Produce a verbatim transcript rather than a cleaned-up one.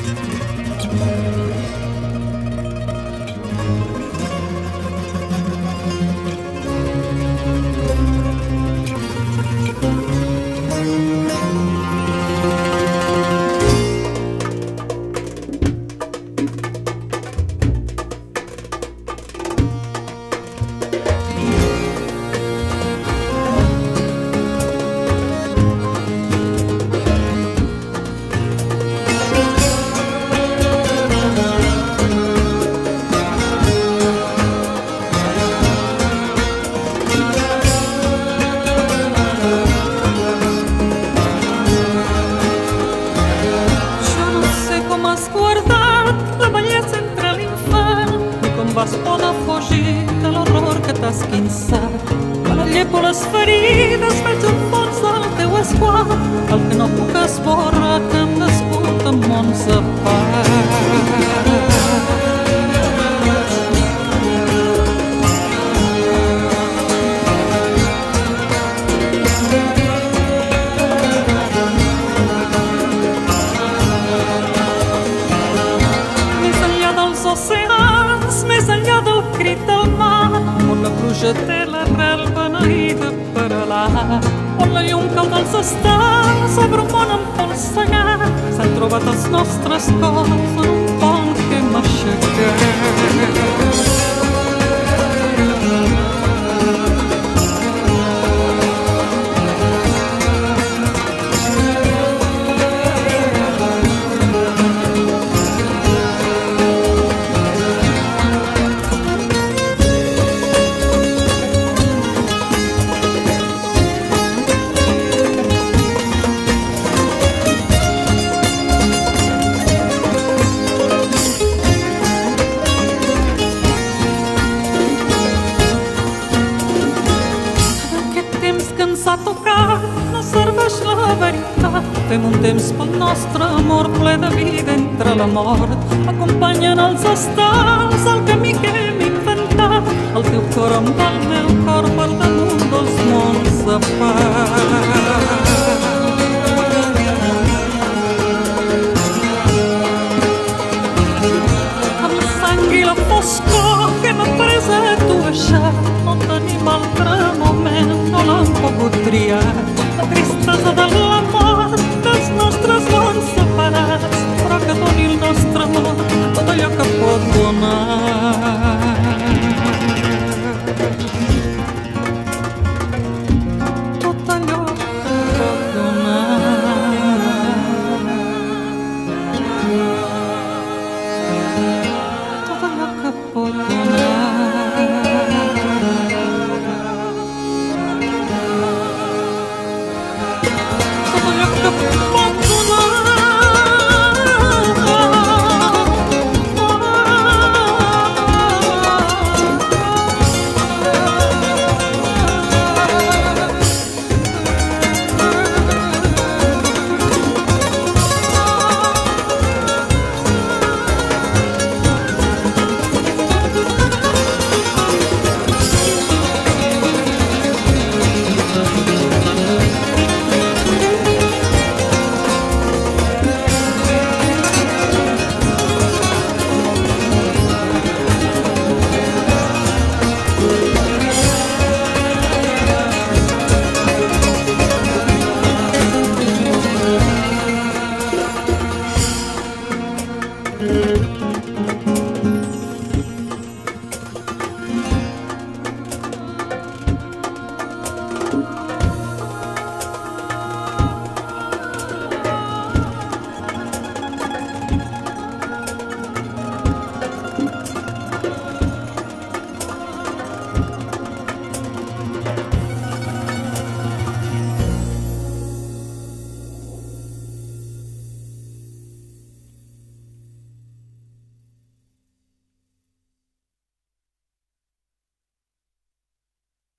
vas poder fugir de l'horror que t'ha esquinçat. Quan et llepo les ferides veig el fons del teu esguard, el que no puc esborrar que hem nascut en mons a part. Més enllà del crit del mar, on la pluja té l'arrel beneïda per a l'art, on la llum cau dels estels sobre un món empolsegat, s'han trobat els nostres cors en un pont que hem aixecat. S'ha tocat, no serveix la veritat. Fem un temps pel nostre amor ple de vida entre la mort. Acompanyen els estels el camí que hem inventat, el teu cor amb el meu cor per damunt dels mons a part.